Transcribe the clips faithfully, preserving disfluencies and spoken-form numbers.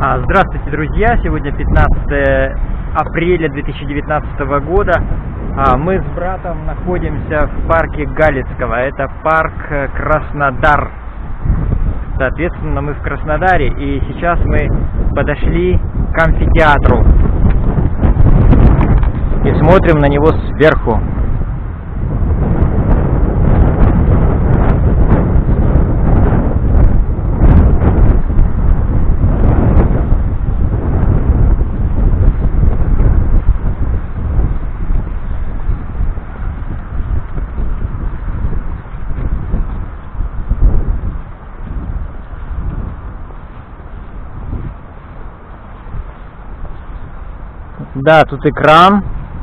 Здравствуйте, друзья! Сегодня пятнадцатое апреля две тысячи девятнадцатого года. Мы с братом находимся в парке Галицкого. Это парк Краснодар. Соответственно, мы в Краснодаре, и сейчас мы подошли к амфитеатру и смотрим на него сверху. Да, тут экран.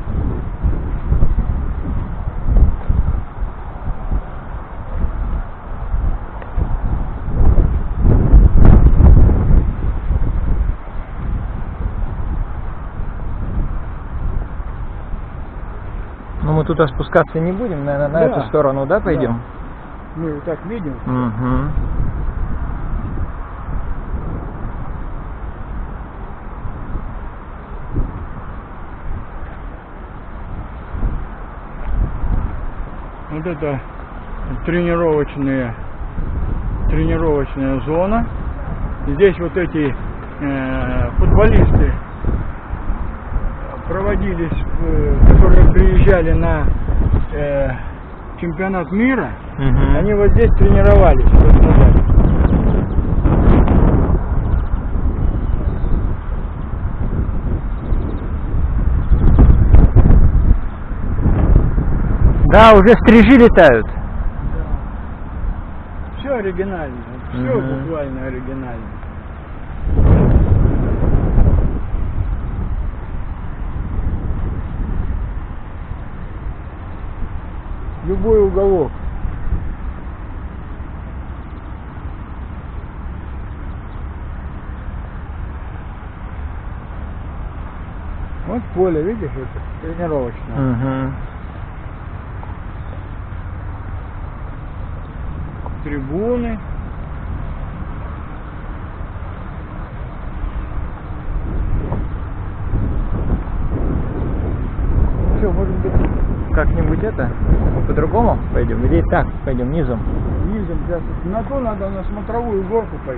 Но мы туда спускаться не будем, наверное, на да. эту сторону, да, пойдем? Да. Мы вот так видим. Угу. Вот это тренировочная, тренировочная зона. Здесь вот эти э, футболисты проводились, э, которые приезжали на э, чемпионат мира, угу. Они вот здесь тренировались. Вот, да, уже стрижи летают. Да. Все оригинально, все угу. буквально оригинально. Любой уголок. Вот поле, видишь, это тренировочное. Угу. Трибуны. Все, может быть, как-нибудь это по-другому пойдем? Или так пойдем низом? Низом, да. На то надо на смотровую горку пойти.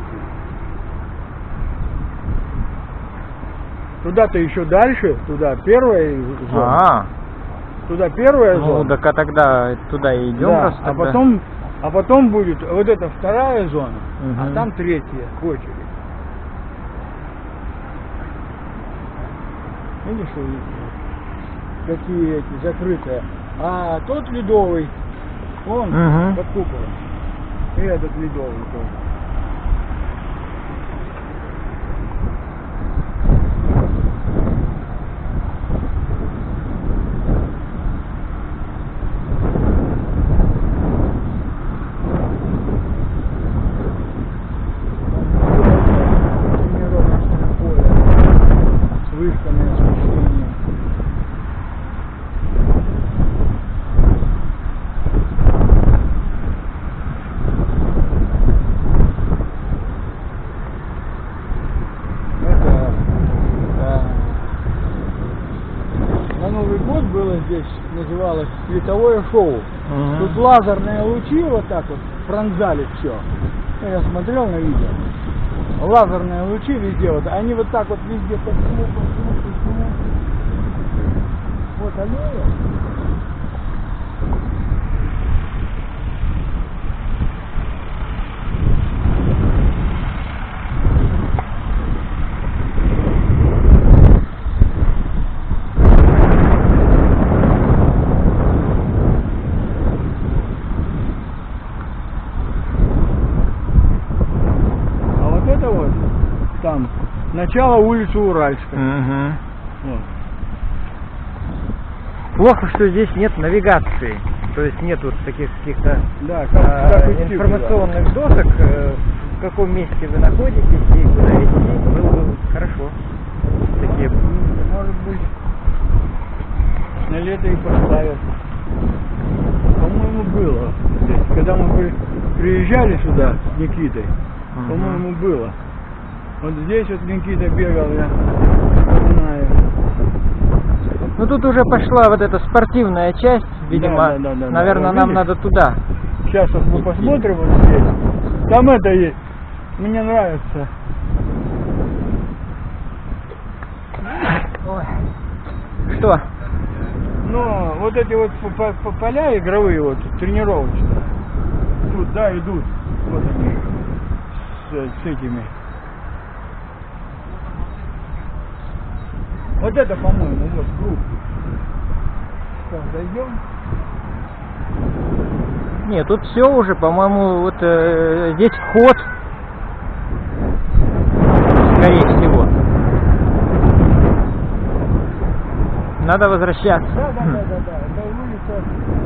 Туда-то еще дальше, туда первая зона. А, туда первая ну, зона. так а тогда туда и идем, да, раз а тогда. потом, а потом будет вот эта вторая зона, угу. а там третья очередь. Видишь, какие эти закрытые. А тот ледовый, он угу. под куполом. И этот ледовый тоже. Было здесь, называлось световое шоу. Uh-huh. Тут лазерные лучи вот так вот пронзали все. Я смотрел на видео. Лазерные лучи везде, вот они вот так вот везде по всему, по всему, по всему. Вот аллея. Там начало улицы Уральской. Угу. Вот. Плохо, что здесь нет навигации, то есть нет вот таких каких-то да, как, а, как идти, информационных да. досок, э, в каком месте вы находитесь и куда идти, было бы хорошо. Такие. Может быть, на лето и поставят. По-моему, было. Когда мы приезжали сюда с Никитой, uh-huh. по-моему, было. Вот здесь вот Никита бегал, я знаю. Ну тут уже пошла вот эта спортивная часть, видимо, Да, да, да, да, наверное, да. нам Видишь? надо туда. Сейчас вот мы посмотрим вот здесь. Там это есть. Мне нравится. Ой. Что? Но вот эти вот по- по- по- поля игровые, вот тренировочные, тут, да, идут. Вот они. С, с этими. Вот это, по-моему, вот круг. Сейчас зайдем. Нет, тут все уже, по-моему, вот э, здесь вход, скорее всего. Надо возвращаться. Да, да, да, да, да. Это улица.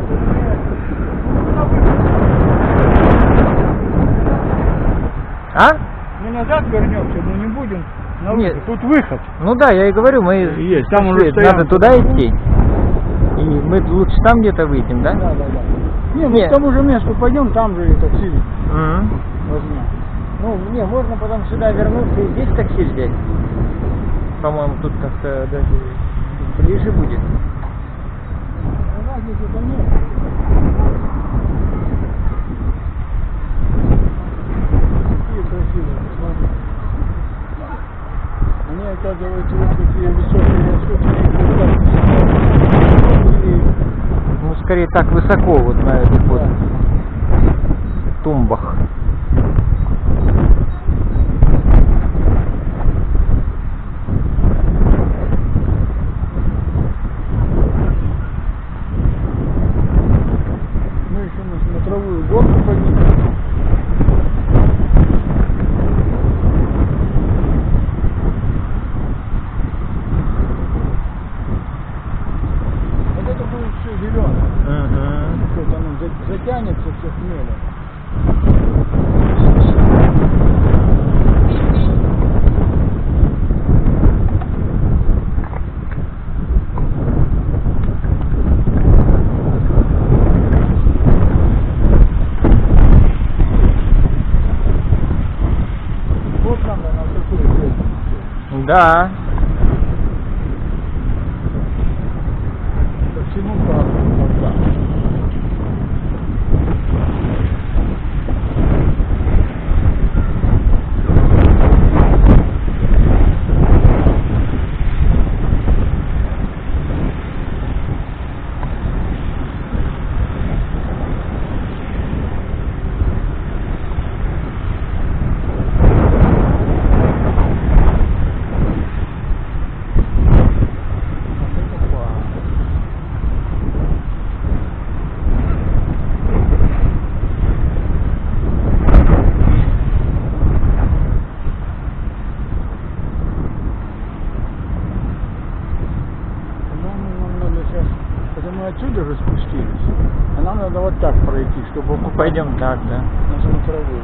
А? Мы назад вернемся, мы не будем на Нет. выход. Тут выход. Ну да, я и говорю, мы Есть, там уже пошли, стоянка. надо туда идти. И мы лучше там где-то выйдем, да? Да, да, да. Не, мы Нет. к тому же месту пойдем, там же и такси Мгм. возьмем. Ну, не, можно потом сюда вернуться и здесь такси взять. По-моему, тут как-то даже ближе будет. Разницы там нет. Какие красивые, посмотри. Они, оказывается, вот такие высокие, высокие. Ну, скорее так высоко, вот на этих вот тумбах. Мы еще на смотровую горку поднимем. Вот это будет все зеленое. Мгм. Что-то оно за- затянется все хмелем. Вот нам на такую цель. Да. Ко всему правду глаза. Мы отсюда же спустились, а нам надо вот так пройти, чтобы попасть Пойдем так, да. на смотровую.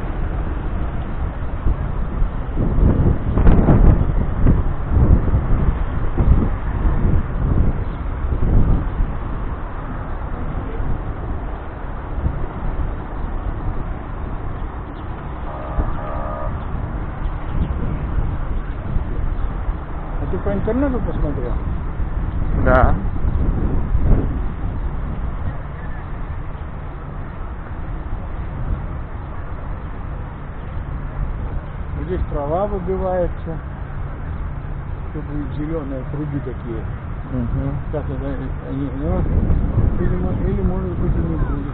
А ты по интернету посмотрел? Да. Здесь трава выбивается, чтобы зеленые пруды такие. Мгм. Как это они, ну, или, мо- или может быть и не будет.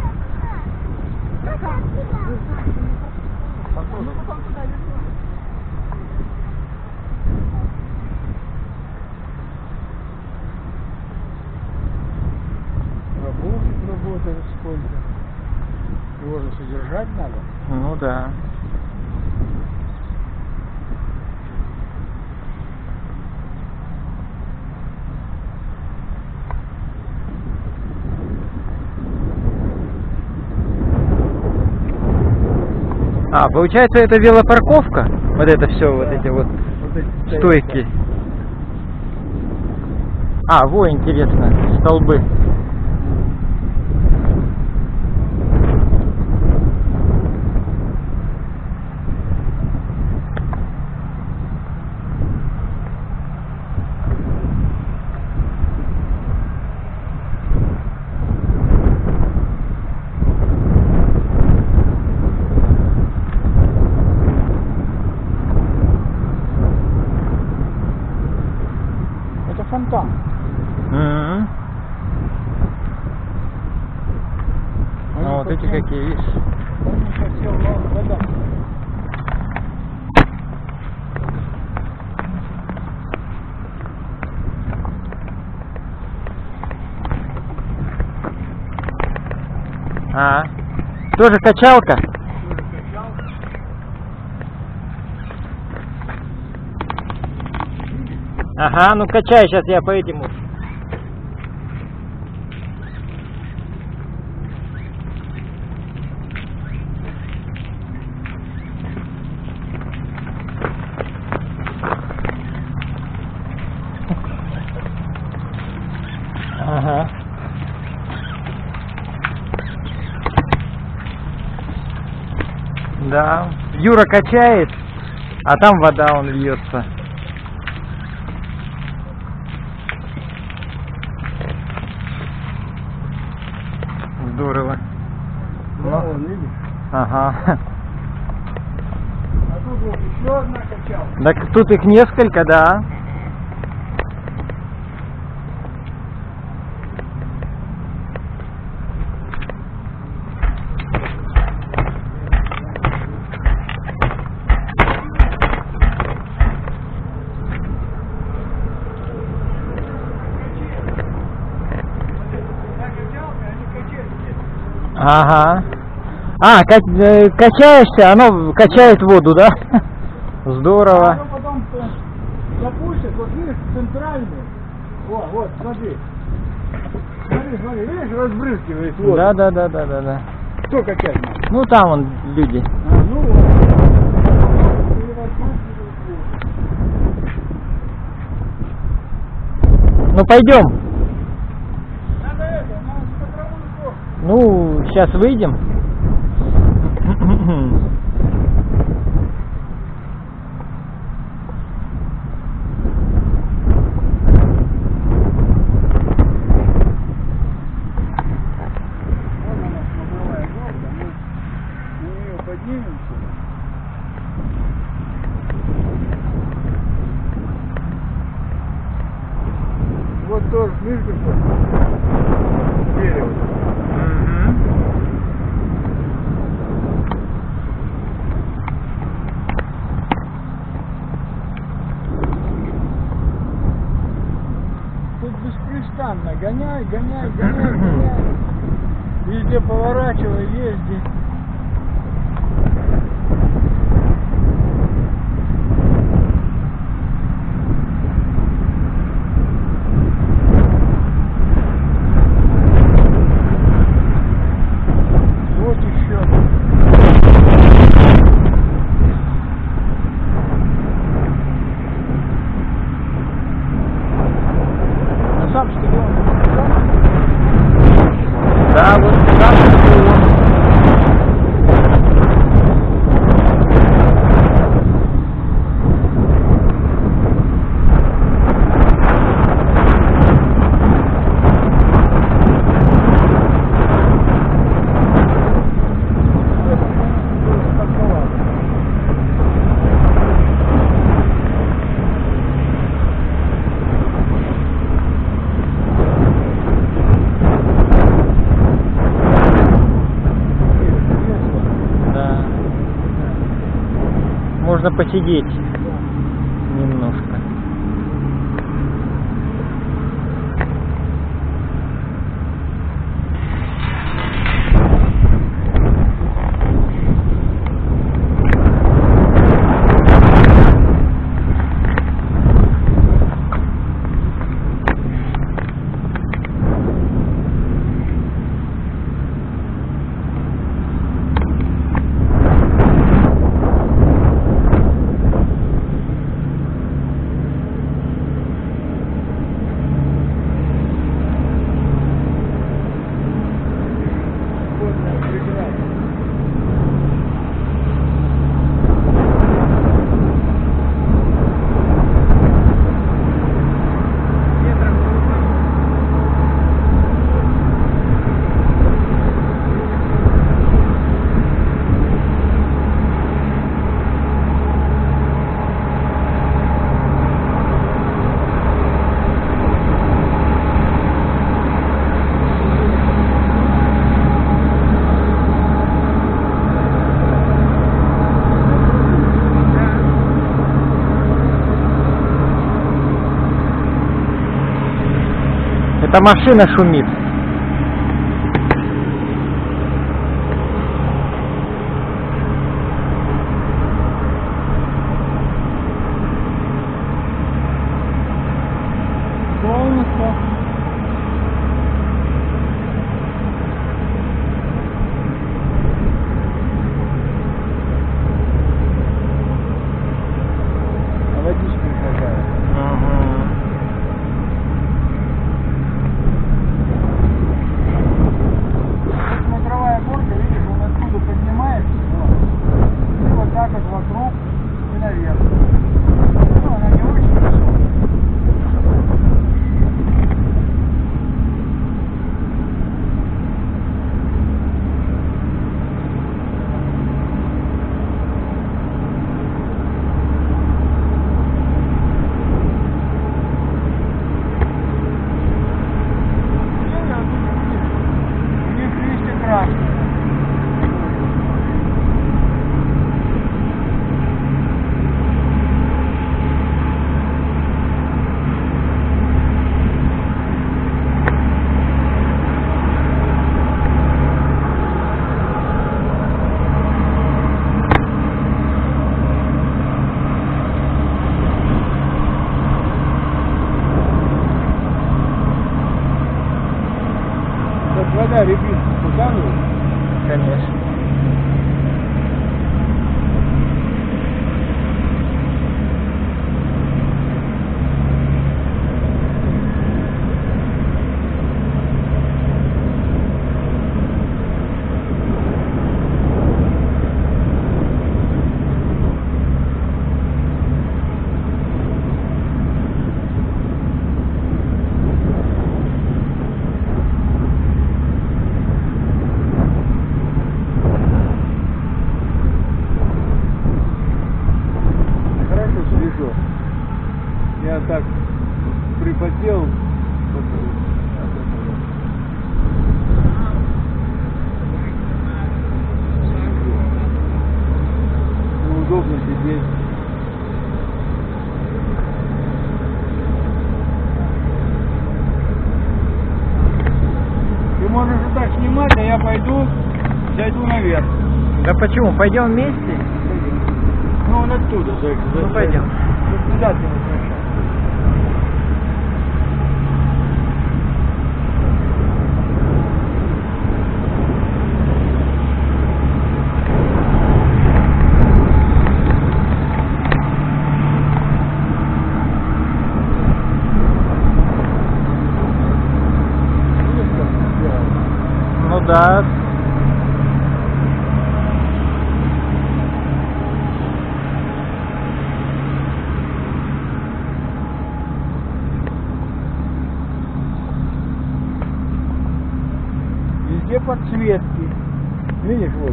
Рабов работает сколько. Его же содержать надо. Ну да. А, получается, это велопарковка? Вот это все, вот Да. эти вот Вот эти стойки. А, во, интересно, столбы. там. М-м. Они Ну, вот эти совсем- какие, видишь? они совсем вон вода. А, тоже качалка? Ага, ну качай, сейчас я по этим. Ага. Да. Юра качает, а там вода он льется. Здорово. Ну, Ну, вон, видишь? ага. А тут вот еще одна качалка. Так тут их несколько, да. Одна качалка, они качают. Ага. А, ка- э, качаешься, оно качает воду, да? А Здорово. оно потом э, запустит, вот видишь, центральный. Вот, вот, смотри. Смотри, смотри, видишь, разбрызгивает воду. Да, да, да, да, да, да. Кто качать надо? Ну там вон люди. А, ну вот. И разбрызгивает воду. Ну пойдем. Надо это, надо смотровую кошку. Ну, сейчас выйдем. Вон она, смотровая горка, мы на нее поднимемся. Вот тоже, видишь, какое дерево. Тут беспрестанно гоняй, гоняй, гоняй, гоняй. Везде поворачивай, езди. Вот еще. На сам стадион. Да, вот сюда стадион. Да. Можно посидеть немножко. Это машина шумит. Солнце. А водичка какая? Смотровая горка, видишь, он оттуда поднимается, вот, и вот так вот вокруг и наверх. Ну, она не очень высокая. У них листья красные. Вот вода рябит, показывает? Конечно. Хорошо свежо. Я так припотел. Вот, от этого. Неудобно сидеть. Ты можешь вот так снимать, а я пойду, зайду наверх. Да почему? Пойдем вместе? Ну, он оттуда. За, за, Ну пойдем. за- Куда ты возвращаешься? Видишь, как сделано? Ну да. Везде подсветки. Видишь, вот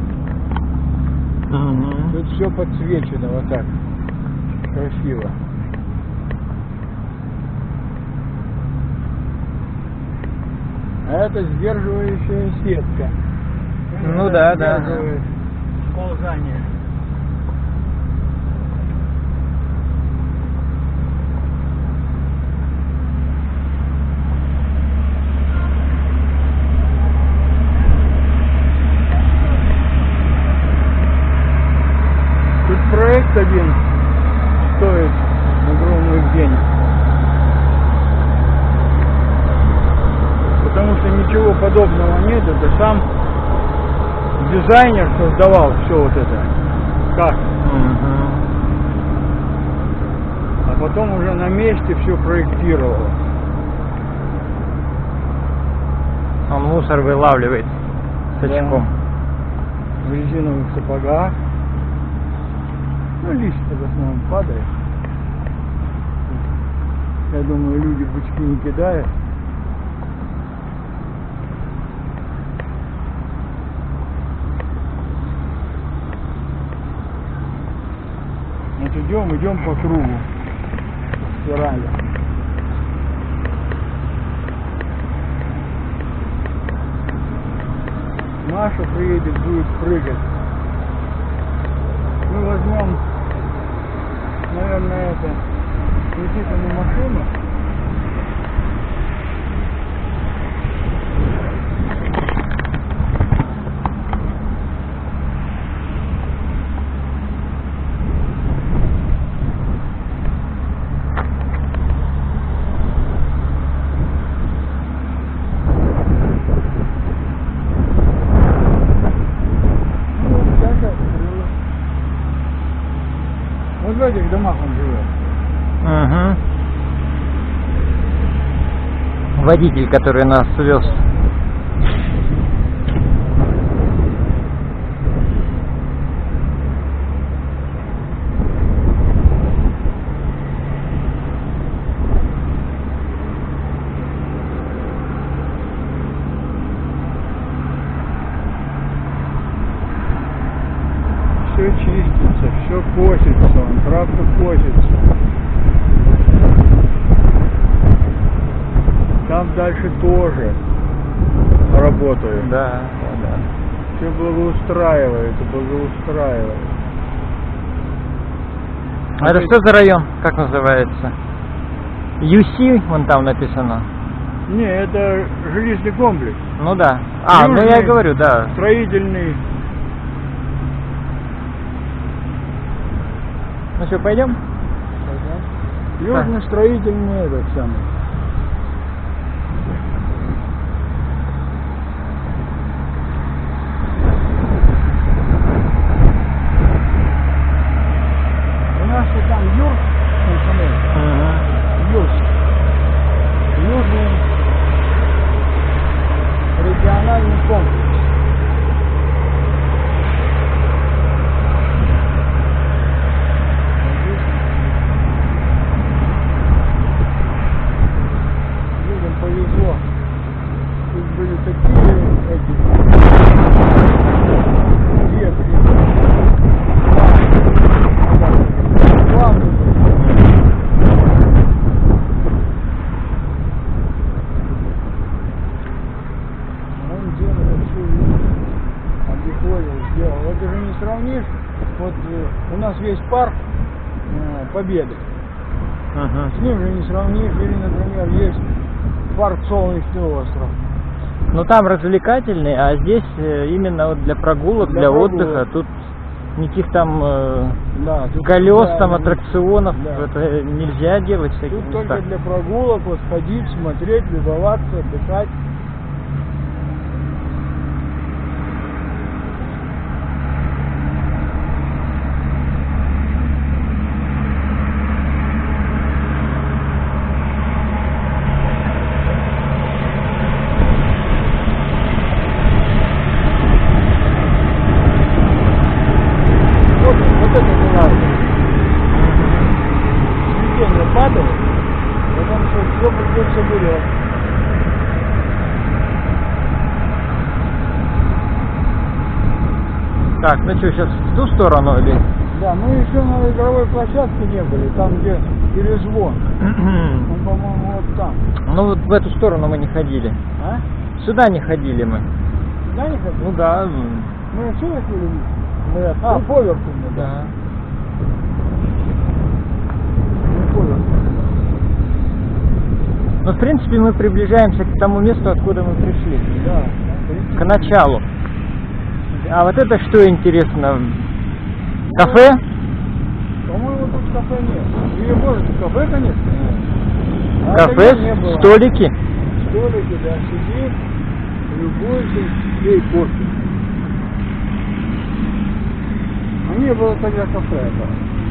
они. Мгм. Тут все подсвечено вот так. Красиво. А это сдерживающая сетка. Ну да, да. Сдерживает сползание. Тут проект один стоит огромных денег. Потому что ничего подобного нет, это сам дизайнер создавал все вот это. Как? Мгм. А потом уже на месте все проектировал. Он мусор вылавливает с Да. очком. В резиновых сапогах. Ну, листья в основном падает. Я думаю, люди бычки не кидают. Вот идем, идем по кругу. Спирали. Маша приедет, будет прыгать. Мы возьмем, наверное, это Никитину машину. Вот в этих домах он живет. Угу. Водитель, который нас вез. Все чистится, все косится, он трактор косится. Там дальше тоже работают. Да, да, да. Все благоустраивает, благоустраивает. А это что за район? Как называется? ю си, вон там написано. Не, это жилищный комплекс. Ну да. А, Южный, ну я и говорю, да. Строительный. Ну что, пойдем? Южный строительный этот самый. У нас вот там Юрск, Угу. Юрск. Южный региональный комплекс. Повезло. Тут были такие эти ветки. Плавные. Он делал всю обиходил, сделал. Вот ты же не сравнишь. Вот э, у нас весь парк э, Победы. Угу. С ним же не сравнишь. Или, например, есть парк Солнечный остров. Ну там развлекательный, а здесь э, именно вот для прогулок, для, Для отдыха. прогулок. Тут никаких там э, Да, тут колес, да, там да, аттракционов, да. это нельзя делать в таких Тут только местах. для прогулок, вот ходить, смотреть, любоваться, отдыхать. Вот, вот это не надо. Цветение падает, потому что все придется берет. Так, ну что, сейчас в ту сторону или? Да, мы еще на игровой площадке не были, там где перезвон. Он, по-моему, вот там. Ну вот в эту сторону мы не ходили. А? Сюда не ходили мы. Да, не хотел? Ну да. Мы отсюда ходили? Мы А, оттуда. поверху. Да. Мы поверху. Ну, в принципе, мы приближаемся к тому месту, откуда мы пришли. Да. К началу. А вот это что интересно? Кафе? По-моему, тут кафе нет. Или может кафе, конечно. А Кафе, тогда не было. столики. Столики, да, сиди, любуйся, пей кофе. А не было тогда кафе этого.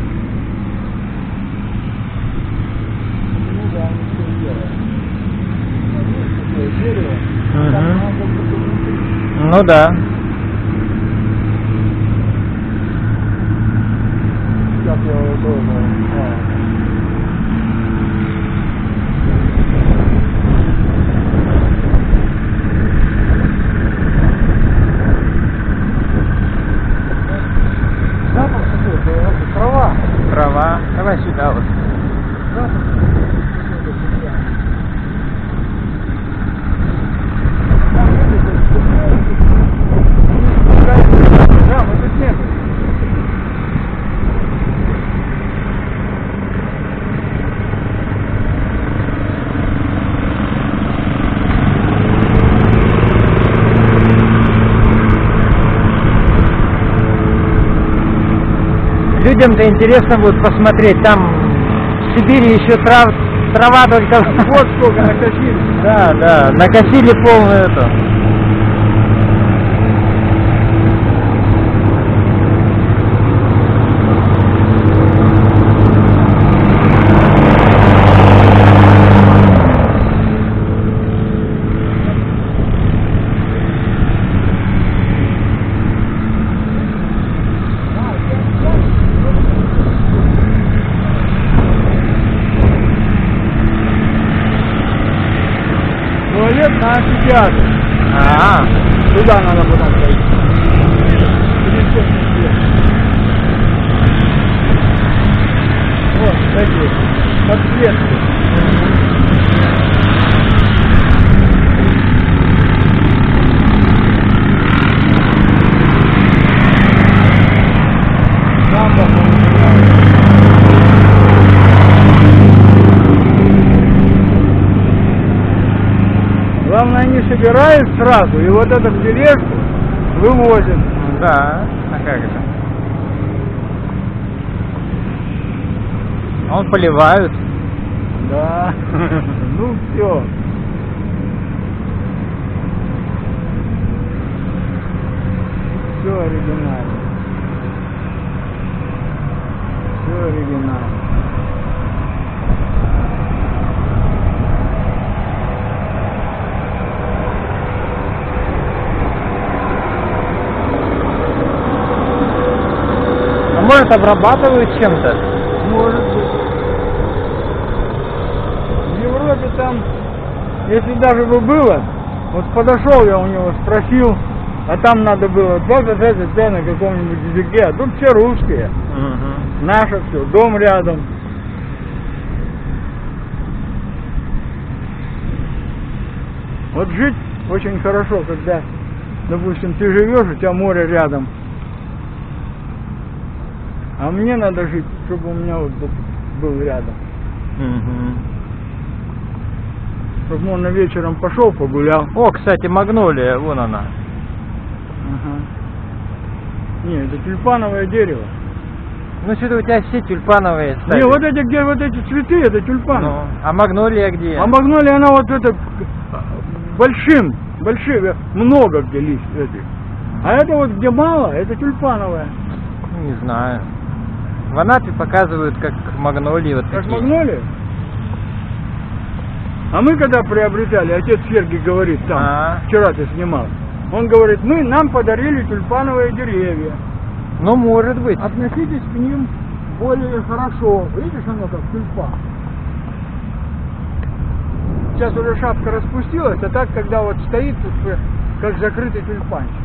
Ну да, они все делают. Видишь, такое дерево. Мгм. Там надо было. Ну да. Как я его тоже. А. Запах какой-то, это трава. Трава. Давай сюда вот. Запах какой-то всегда. Там люди тут стреляют. Да, мы тут не были. Людям-то интересно будет посмотреть, там в Сибири еще трав, трава только... Вот сколько накосили. Да, да, накосили полную эту. театр. А, Туда надо потом пойти. Вот, такие подсветки. Главное, они собирают сразу, и вот это в тележку вывозят. да, а как же? А он поливают. Да. Ну все. Все оригинально. Все оригинально. А может, обрабатывают чем-то? Может быть. В Европе там, если даже бы было, вот подошел я у него, спросил, а там надо было двадцать пять на каком-нибудь языке, а тут все русские. Угу. Наше все, дом рядом. Вот жить очень хорошо, когда, допустим, ты живешь, у тебя море рядом. А мне надо жить, чтобы у меня вот был рядом. Угу. Чтобы он на вечером пошел, погулял. О, кстати, магнолия, вон она. Ага. Не, это тюльпановое дерево. Ну что-то у тебя все тюльпановые стали. Не, вот эти, где вот эти цветы, это тюльпаны. Ну, а магнолия где? А магнолия, она вот это большим, большие, много где лист этих. А это вот где мало, это тюльпановая. Не знаю. В Анапе показывают как магнолии вот Как такие. магнолия? А мы когда приобретали, отец Сергий говорит там, А. вчера ты снимал, он говорит, мы, нам подарили тюльпановые деревья. Ну, может быть. Относитесь к ним более хорошо. Видишь, оно как тюльпан. Сейчас уже шапка распустилась, а так, когда вот стоит, как закрытый тюльпанчик.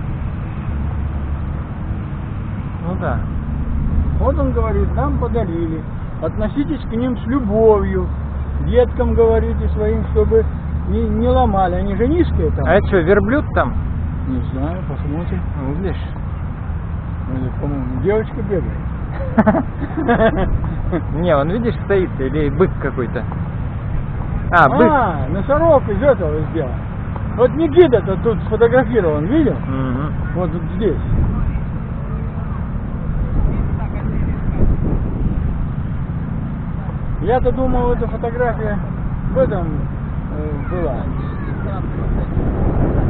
Ну да. Вот он говорит, нам подарили. Относитесь к ним с любовью. Деткам говорите своим, чтобы не, не ломали. Они же низкие там. А это что, верблюд там? Не знаю, посмотрим. Ну, видишь. Это, по-моему, девочка бегает. Не, он, видишь, стоит, или бык какой-то. А, бык. А, носорог из этого сделан. Вот Никита-то тут сфотографирован, видел? Мгм. Вот тут здесь. Я-то думал, эта фотография в этом э, была.